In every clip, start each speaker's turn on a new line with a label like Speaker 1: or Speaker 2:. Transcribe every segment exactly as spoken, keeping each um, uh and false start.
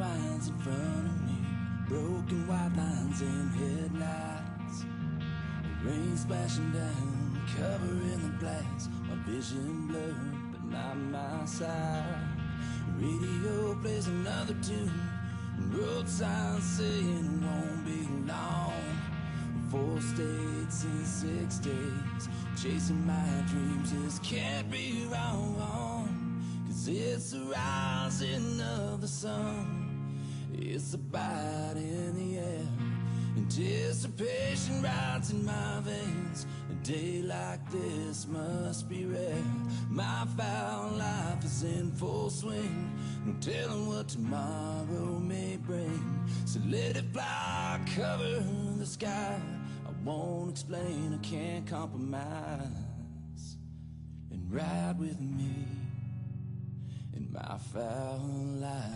Speaker 1: miles in front of me, broken white lines and headlights, rain splashing down, covering the glass, my vision blurred, but not my sight. Radio plays another tune, road signs saying it won't be long. Four states in six days, chasing my dreams, this can't be wrong. Cause it's the rising of the sun, it's the bite in the air, anticipation rides in my veins. A day like this must be rare. My foul life is in full swing, no telling what tomorrow may bring. So let it fly, cover the sky. I won't explain, I can't compromise. And ride with me in my foul life.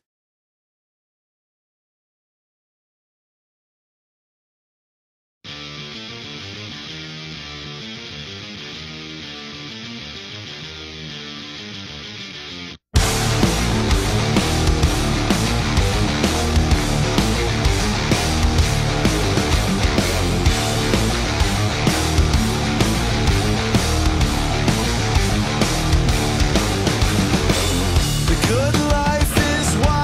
Speaker 2: Good life is wild.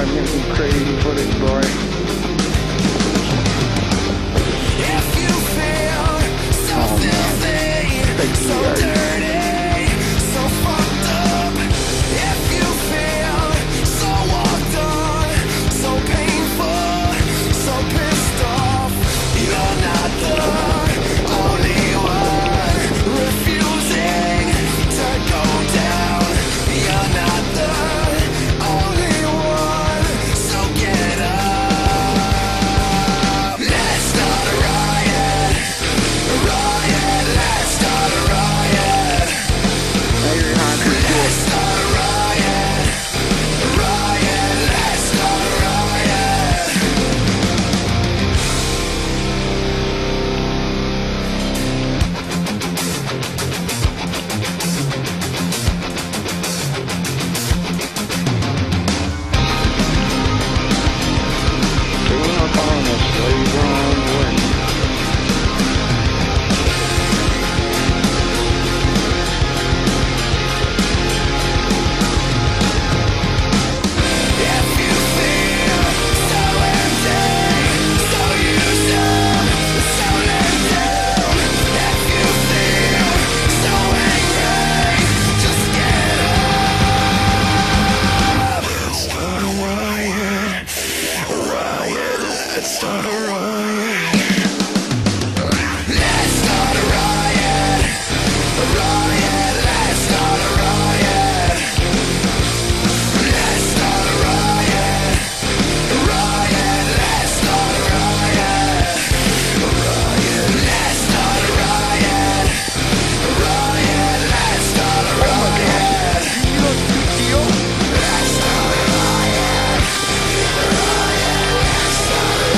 Speaker 2: I'm getting some crazy footage, boy.
Speaker 1: If you feel so
Speaker 2: Oh,
Speaker 1: filthy, so dirty, so fucked up. If you feel so walked on, so painful, so pissed off, you're not the only one refusing to go down. You're not the only one, so get up. Let's start a riot, a riot. Let's start a riot. Let's start a riot, a riot. Let's start a riot.
Speaker 2: Taking up on the slave on wind.
Speaker 1: If you feel so empty, so used up, so let down. If you feel so angry, just get up. Start a riot, a riot. Let's start a riot. Let's start a riot, a riot. Let's start a riot. Let's start a riot, a riot. Let's start a riot, a riot. Let's start a riot, a riot. Let's start a riot. Let's start a riot, a riot. Let's start a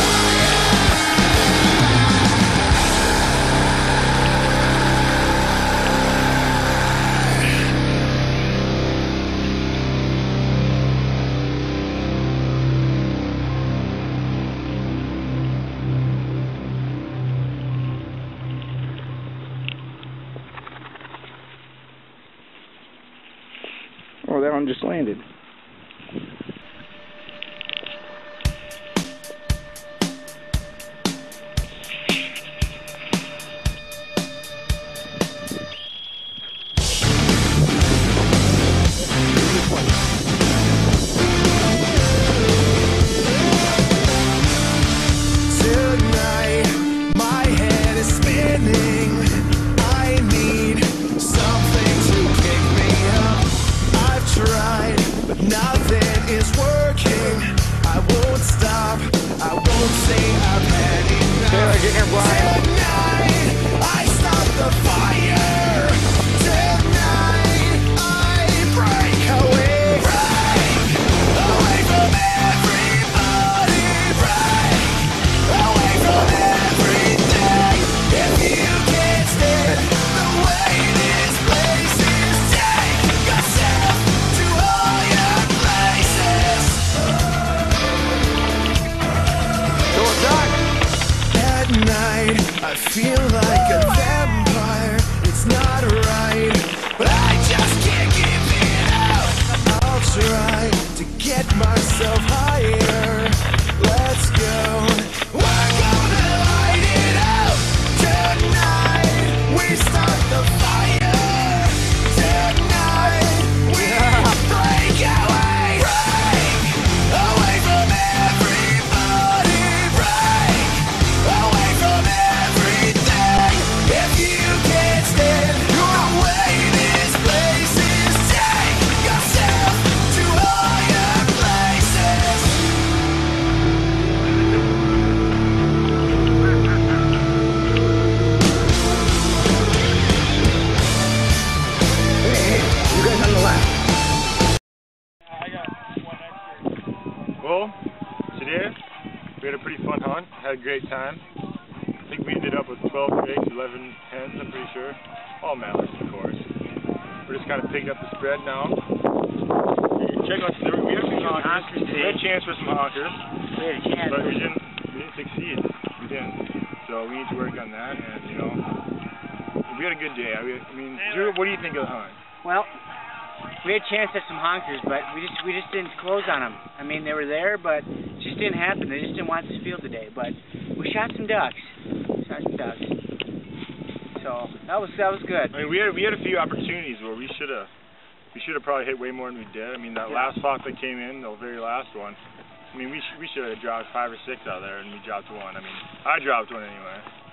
Speaker 2: Oh, that one just landed.
Speaker 1: Tonight, my head is spinning. I need something to pick me up. I've tried, but nothing is working. I won't stop. I won't say I've had enough.
Speaker 2: Taylor, get in your blind.
Speaker 1: Tonight, I start the fire. Tonight, I break away. Break away from everybody. Break away from everything. If you can't stand the way this place is, take yourself to all your places.
Speaker 2: So what's that?
Speaker 1: At night, I feel like a vampire. It's not right, but I just can't give it up. I'll try to get myself higher. Let's go. We're gonna light it up tonight. We start the fire tonight. We break away, break away from everybody, break away from everything. If you can't stand the way this place is, take yourself to all your places.
Speaker 2: Hey, you guys on the left.
Speaker 3: Well, today we had a pretty fun hunt, had a great time. I think we ended up with twelve pigs, eleven hens, I'm pretty sure. All mallards, of course. We're just kind of picking up the spread now. Check out, there, we have some honkers. We had a chance for some honkers, but we didn't, we didn't succeed. We didn't. So we need to work on that, and you know, we had a good day. I mean, Drew, what do you think of the hunt?
Speaker 4: Well, we had a chance at some honkers, but we just we just didn't close on them. I mean, they were there, but it just didn't happen. They just didn't want this field today. But we shot some ducks. Shot some ducks. So that was that was good.
Speaker 3: I mean, we had we had a few opportunities where we should have we should have probably hit way more than we did. I mean, that
Speaker 4: Yeah.
Speaker 3: last flock that came in, the very last one. I mean, we sh we should have dropped five or six out there, and we dropped one. I mean, I dropped one anyway.